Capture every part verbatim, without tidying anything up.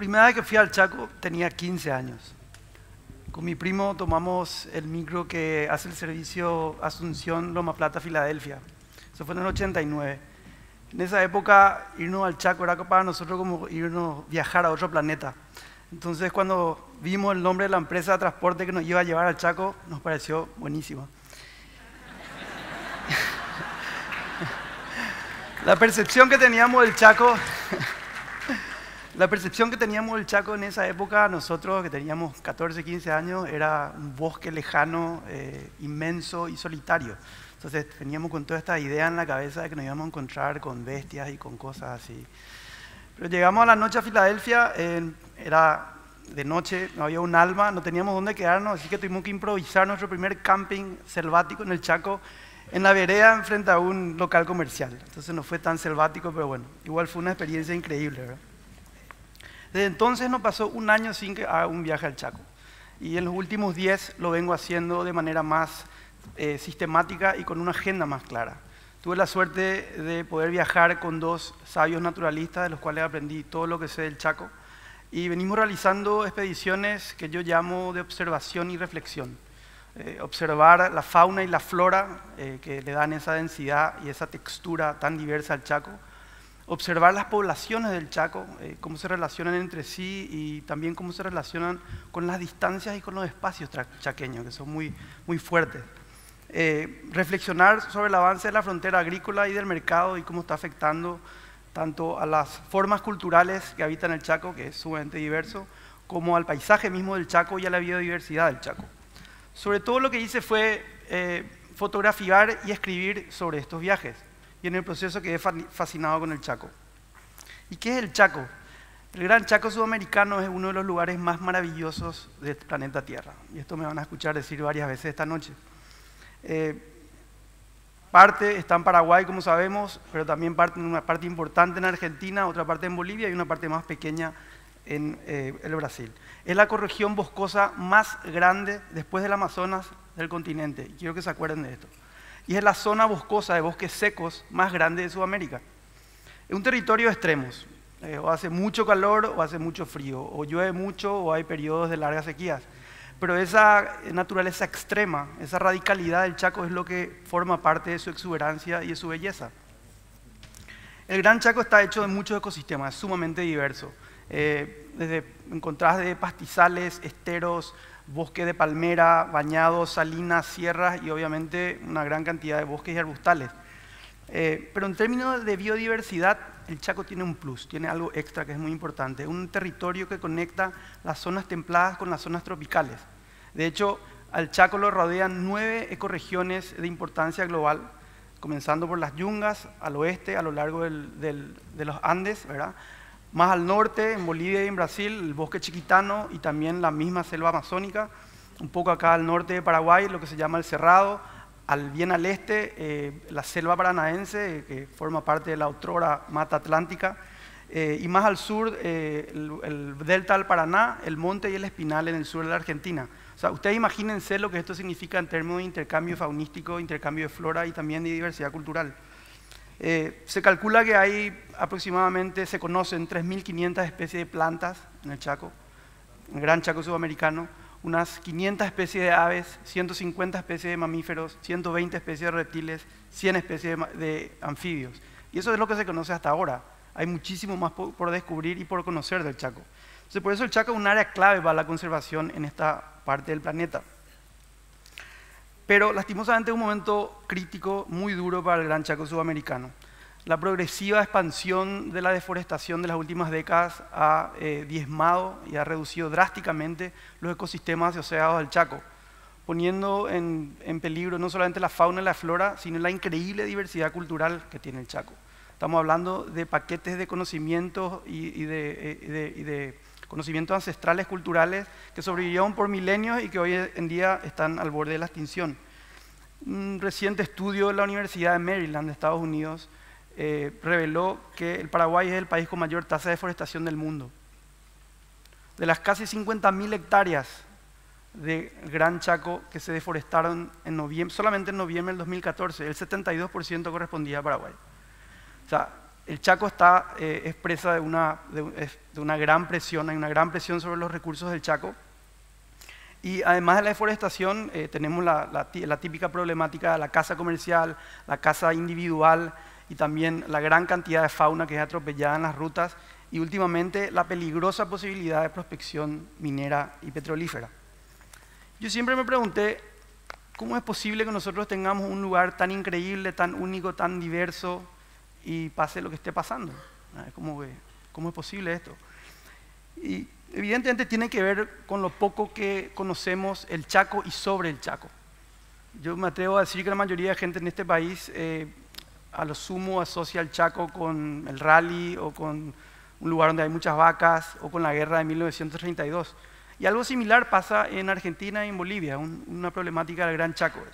primera vez que fui al Chaco tenía quince años. Con mi primo tomamos el micro que hace el servicio Asunción, Loma Plata, Filadelfia. Eso fue en el ochenta y nueve. En esa época, irnos al Chaco era para nosotros como irnos viajar a otro planeta. Entonces, cuando vimos el nombre de la empresa de transporte que nos iba a llevar al Chaco, nos pareció buenísimo. La percepción que teníamos del Chaco, la percepción que teníamos del Chaco en esa época, nosotros que teníamos catorce, quince años, era un bosque lejano, eh, inmenso y solitario. Entonces teníamos con toda esta idea en la cabeza de que nos íbamos a encontrar con bestias y con cosas así. Pero llegamos a la noche a Filadelfia, eh, era de noche, no había un alma, no teníamos dónde quedarnos, así que tuvimos que improvisar nuestro primer camping selvático en el Chaco, en la vereda enfrente a un local comercial. Entonces no fue tan selvático, pero bueno, igual fue una experiencia increíble, ¿verdad? Desde entonces nos pasó un año sin que haga un viaje al Chaco. Y en los últimos diez lo vengo haciendo de manera más eh, sistemática y con una agenda más clara. Tuve la suerte de poder viajar con dos sabios naturalistas, de los cuales aprendí todo lo que sé del Chaco. Y venimos realizando expediciones que yo llamo de observación y reflexión. Eh, observar la fauna y la flora eh, que le dan esa densidad y esa textura tan diversa al Chaco. Observar las poblaciones del Chaco, eh, cómo se relacionan entre sí y también cómo se relacionan con las distancias y con los espacios chaqueños, que son muy, muy fuertes. Eh, reflexionar sobre el avance de la frontera agrícola y del mercado y cómo está afectando tanto a las formas culturales que habitan el Chaco, que es sumamente diverso, como al paisaje mismo del Chaco y a la biodiversidad del Chaco. Sobre todo lo que hice fue eh, fotografiar y escribir sobre estos viajes. Y en el proceso quedé fascinado con el Chaco. ¿Y qué es el Chaco? El Gran Chaco Sudamericano es uno de los lugares más maravillosos del planeta Tierra. Y esto me van a escuchar decir varias veces esta noche. Eh, parte está en Paraguay, como sabemos, pero también parte, una parte importante en Argentina, otra parte en Bolivia y una parte más pequeña en eh, el Brasil. Es la ecorregión boscosa más grande después del Amazonas del continente. Y quiero que se acuerden de esto. Y es la zona boscosa de bosques secos más grande de Sudamérica. Es un territorio de extremos. Eh, o hace mucho calor o hace mucho frío, o llueve mucho o hay periodos de largas sequías. Pero esa naturaleza extrema, esa radicalidad del Chaco es lo que forma parte de su exuberancia y de su belleza. El Gran Chaco está hecho de muchos ecosistemas, es sumamente diverso. Eh, desde encontradas de pastizales, esteros, bosque de palmera, bañados, salinas, sierras y obviamente una gran cantidad de bosques y arbustales. Eh, pero en términos de biodiversidad, el Chaco tiene un plus, tiene algo extra que es muy importante, un territorio que conecta las zonas templadas con las zonas tropicales. De hecho, al Chaco lo rodean nueve ecorregiones de importancia global, comenzando por las Yungas, al oeste, a lo largo del, del, de los Andes, ¿verdad? Más al norte, en Bolivia y en Brasil, el bosque chiquitano y también la misma selva amazónica. Un poco acá al norte de Paraguay, lo que se llama el Cerrado. Al, bien al este, eh, la selva paranaense, eh, que forma parte de la otrora Mata Atlántica. Eh, y más al sur, eh, el, el delta del Paraná, el Monte y el Espinal en el sur de la Argentina. O sea, ustedes imagínense lo que esto significa en términos de intercambio faunístico, intercambio de flora y también de diversidad cultural. Eh, se calcula que hay aproximadamente, se conocen tres mil quinientas especies de plantas en el Chaco, en el Gran Chaco Sudamericano, unas quinientas especies de aves, ciento cincuenta especies de mamíferos, ciento veinte especies de reptiles, cien especies de, de anfibios. Y eso es lo que se conoce hasta ahora. Hay muchísimo más por, por descubrir y por conocer del Chaco. Entonces, por eso el Chaco es un área clave para la conservación en esta parte del planeta. Pero lastimosamente es un momento crítico, muy duro para el Gran Chaco Sudamericano. La progresiva expansión de la deforestación de las últimas décadas ha eh, diezmado y ha reducido drásticamente los ecosistemas asociados al Chaco, poniendo en, en peligro no solamente la fauna y la flora, sino la increíble diversidad cultural que tiene el Chaco. Estamos hablando de paquetes de conocimientos y, y, de, y, de, y de conocimientos ancestrales culturales que sobrevivieron por milenios y que hoy en día están al borde de la extinción. Un reciente estudio de la Universidad de Maryland de Estados Unidos eh, reveló que el Paraguay es el país con mayor tasa de deforestación del mundo. De las casi cincuenta mil hectáreas de Gran Chaco que se deforestaron en noviembre, solamente en noviembre del dos mil catorce, el setenta y dos por ciento correspondía a Paraguay. O sea, el Chaco está eh, expresa de una, de, de una gran presión, hay una gran presión sobre los recursos del Chaco. Y además de la deforestación, eh, tenemos la, la, la típica problemática de la caza comercial, la caza individual y también la gran cantidad de fauna que es atropellada en las rutas y últimamente la peligrosa posibilidad de prospección minera y petrolífera. Yo siempre me pregunté, ¿cómo es posible que nosotros tengamos un lugar tan increíble, tan único, tan diverso y pase lo que esté pasando? ¿Cómo, cómo es posible esto? Y evidentemente tiene que ver con lo poco que conocemos el Chaco y sobre el Chaco. Yo me atrevo a decir que la mayoría de gente en este país eh, a lo sumo asocia el Chaco con el rally o con un lugar donde hay muchas vacas o con la guerra de mil novecientos treinta y dos. Y algo similar pasa en Argentina y en Bolivia, un, una problemática del Gran Chaco.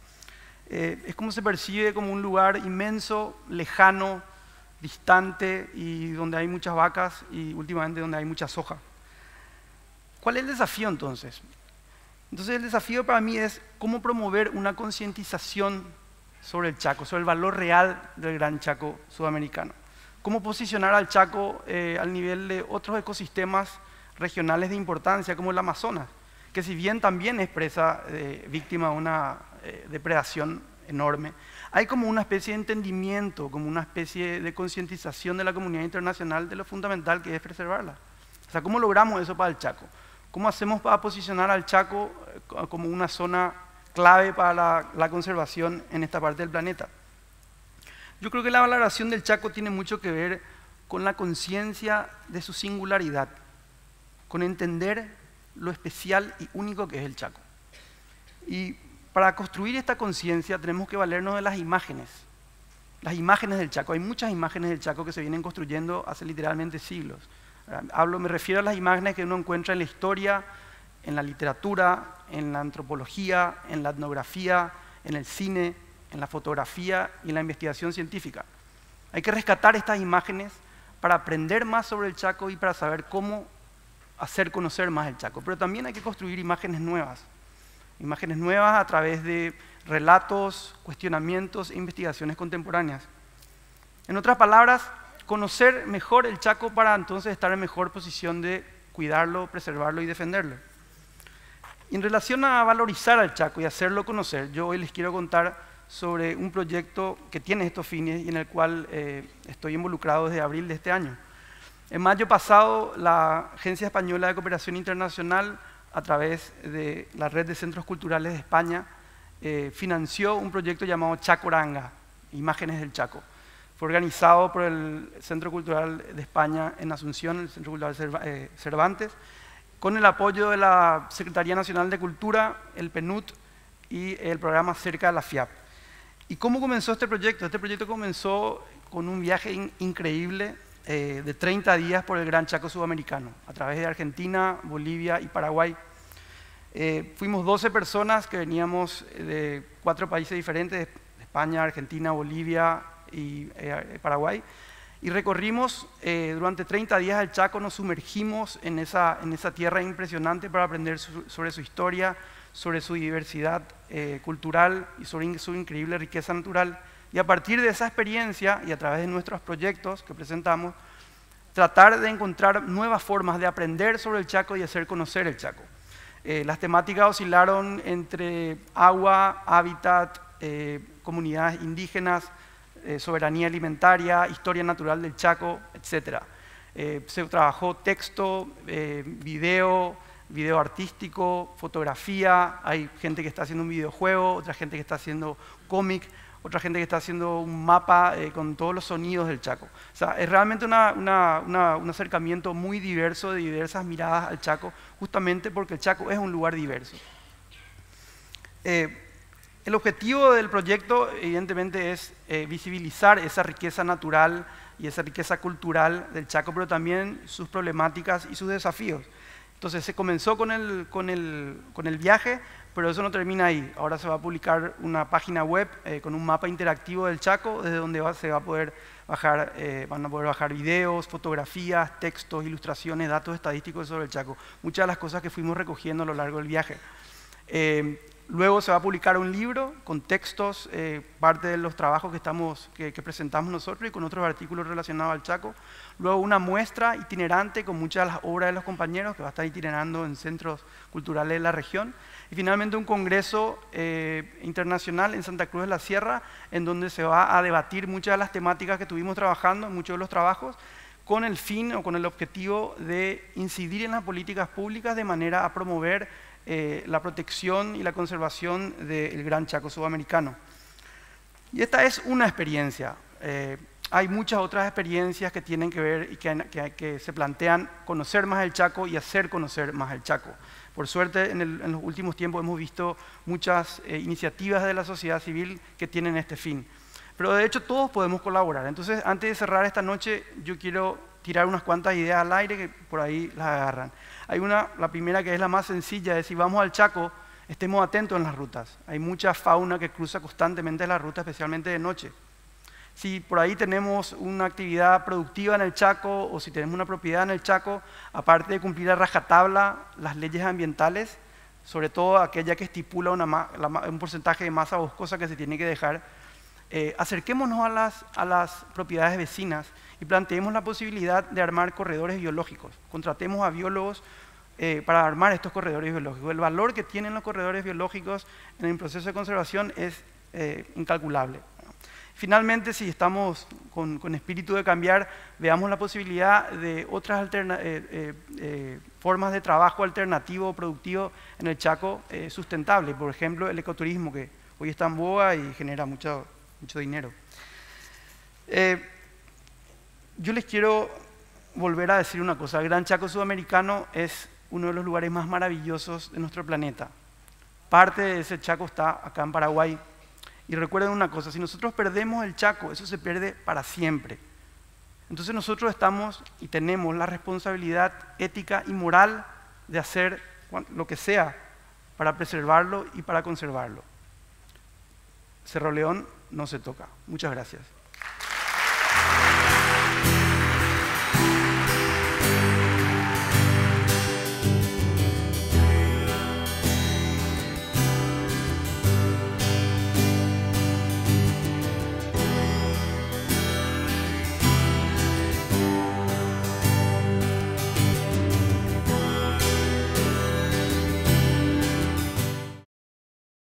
Eh, es como se percibe como un lugar inmenso, lejano, distante y donde hay muchas vacas y últimamente donde hay mucha soja. ¿Cuál es el desafío entonces? Entonces el desafío para mí es cómo promover una concientización sobre el Chaco, sobre el valor real del Gran Chaco sudamericano. Cómo posicionar al Chaco eh, al nivel de otros ecosistemas regionales de importancia como el Amazonas, que si bien también es presa eh, víctima de una eh, depredación enorme, hay como una especie de entendimiento, como una especie de concientización de la comunidad internacional de lo fundamental que es preservarla. O sea, ¿cómo logramos eso para el Chaco? ¿Cómo hacemos para posicionar al Chaco como una zona clave para la, la conservación en esta parte del planeta? Yo creo que la valoración del Chaco tiene mucho que ver con la conciencia de su singularidad, con entender lo especial y único que es el Chaco. Y para construir esta conciencia tenemos que valernos de las imágenes, las imágenes del Chaco. Hay muchas imágenes del Chaco que se vienen construyendo hace literalmente siglos. Hablo, me refiero a las imágenes que uno encuentra en la historia, en la literatura, en la antropología, en la etnografía, en el cine, en la fotografía y en la investigación científica. Hay que rescatar estas imágenes para aprender más sobre el Chaco y para saber cómo hacer conocer más el Chaco. Pero también hay que construir imágenes nuevas. Imágenes nuevas a través de relatos, cuestionamientos e investigaciones contemporáneas. En otras palabras, conocer mejor el Chaco para entonces estar en mejor posición de cuidarlo, preservarlo y defenderlo. Y en relación a valorizar al Chaco y hacerlo conocer, yo hoy les quiero contar sobre un proyecto que tiene estos fines y en el cual eh, estoy involucrado desde abril de este año. En mayo pasado, la Agencia Española de Cooperación Internacional, a través de la Red de Centros Culturales de España, eh, financió un proyecto llamado Chacoranga, Imágenes del Chaco. Fue organizado por el Centro Cultural de España en Asunción, el Centro Cultural Cervantes, con el apoyo de la Secretaría Nacional de Cultura, el P N U D y el programa Cerca de la FIAP. ¿Y cómo comenzó este proyecto? Este proyecto comenzó con un viaje in increíble eh, de treinta días por el Gran Chaco Sudamericano, a través de Argentina, Bolivia y Paraguay. Eh, fuimos doce personas que veníamos de cuatro países diferentes, España, Argentina, Bolivia y eh, Paraguay, y recorrimos eh, durante treinta días el Chaco, nos sumergimos en esa, en esa tierra impresionante para aprender su, sobre su historia, sobre su diversidad eh, cultural y sobre su increíble riqueza natural. Y a partir de esa experiencia y a través de nuestros proyectos que presentamos, tratar de encontrar nuevas formas de aprender sobre el Chaco y hacer conocer el Chaco. Eh, las temáticas oscilaron entre agua, hábitat, eh, comunidades indígenas, eh, soberanía alimentaria, historia natural del Chaco, etcétera. Eh, se trabajó texto, eh, video, video artístico, fotografía, hay gente que está haciendo un videojuego, otra gente que está haciendo cómic, otra gente que está haciendo un mapa eh, con todos los sonidos del Chaco. O sea, es realmente una, una, una, un acercamiento muy diverso, de diversas miradas al Chaco, justamente porque el Chaco es un lugar diverso. Eh, el objetivo del proyecto, evidentemente, es eh, visibilizar esa riqueza natural y esa riqueza cultural del Chaco, pero también sus problemáticas y sus desafíos. Entonces se comenzó con el, con el, con el viaje, pero eso no termina ahí. Ahora se va a publicar una página web eh, con un mapa interactivo del Chaco, desde donde va, se va a poder bajar, eh, van a poder bajar videos, fotografías, textos, ilustraciones, datos estadísticos sobre el Chaco. Muchas de las cosas que fuimos recogiendo a lo largo del viaje. Eh, luego se va a publicar un libro con textos, eh, parte de los trabajos que, estamos, que, que presentamos nosotros y con otros artículos relacionados al Chaco. Luego una muestra itinerante con muchas de las obras de los compañeros que va a estar itinerando en centros culturales de la región. Y finalmente un congreso eh, internacional en Santa Cruz de la Sierra, en donde se va a debatir muchas de las temáticas que estuvimos trabajando, muchos de los trabajos, con el fin o con el objetivo de incidir en las políticas públicas de manera a promover eh, la protección y la conservación del Gran Chaco Sudamericano. Y esta es una experiencia. Eh, hay muchas otras experiencias que tienen que ver y que, que, que se plantean conocer más el Chaco y hacer conocer más el Chaco. Por suerte, en, el, en los últimos tiempos hemos visto muchas eh, iniciativas de la sociedad civil que tienen este fin. Pero de hecho todos podemos colaborar. Entonces, antes de cerrar esta noche, yo quiero tirar unas cuantas ideas al aire que por ahí las agarran. Hay una, la primera que es la más sencilla, es si vamos al Chaco, estemos atentos en las rutas. Hay mucha fauna que cruza constantemente la ruta, especialmente de noche. Si por ahí tenemos una actividad productiva en el Chaco o si tenemos una propiedad en el Chaco, aparte de cumplir a rajatabla las leyes ambientales, sobre todo aquella que estipula una, la, un porcentaje de masa boscosa que se tiene que dejar, eh, acerquémonos a las, a las propiedades vecinas y planteemos la posibilidad de armar corredores biológicos. Contratemos a biólogos eh, para armar estos corredores biológicos. El valor que tienen los corredores biológicos en el proceso de conservación es eh, incalculable. Finalmente, si estamos con, con espíritu de cambiar, veamos la posibilidad de otras eh, eh, eh, formas de trabajo alternativo o productivo en el Chaco eh, sustentable. Por ejemplo, el ecoturismo, que hoy está en boga y genera mucho, mucho dinero. Eh, yo les quiero volver a decir una cosa. El Gran Chaco Sudamericano es uno de los lugares más maravillosos de nuestro planeta. Parte de ese Chaco está acá en Paraguay. Y recuerden una cosa, si nosotros perdemos el Chaco, eso se pierde para siempre. Entonces nosotros estamos y tenemos la responsabilidad ética y moral de hacer lo que sea para preservarlo y para conservarlo. Cerro León no se toca. Muchas gracias.